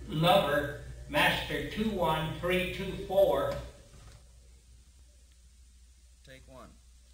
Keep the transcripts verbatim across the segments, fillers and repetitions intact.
Lover, Master two one three two four. Take one.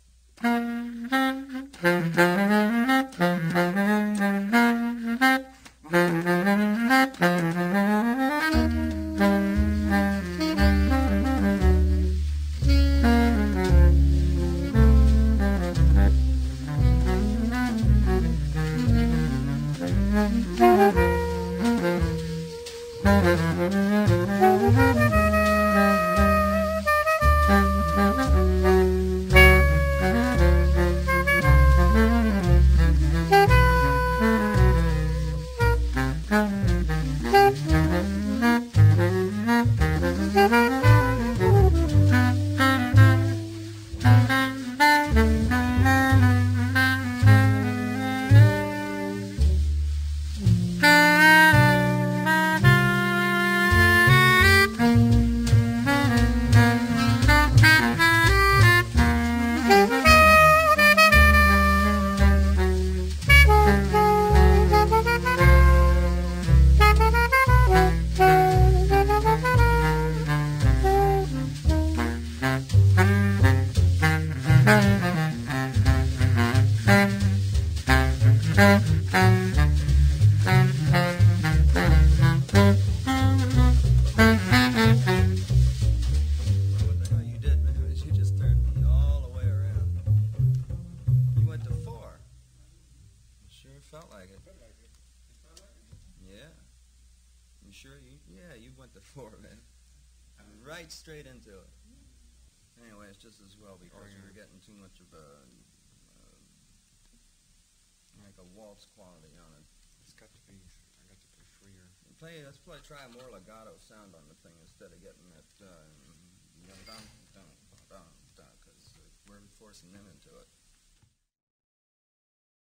Felt like it. Yeah. You sure? You, yeah, you went to four, man. Right straight into it. Anyway, it's just as well because we were getting too much of a, uh, like a waltz quality on it. It's got to be, I got to be freer. Play, let's play, try a more legato sound on the thing instead of getting that, uh, dun dun dun dun dun, because we're forcing them into it.